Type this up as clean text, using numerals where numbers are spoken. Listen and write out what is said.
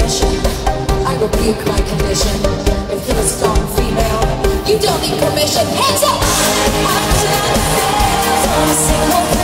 definition. I rebuke my condition. If you're a strong female, you don't need permission. Hands up! I'm just on a single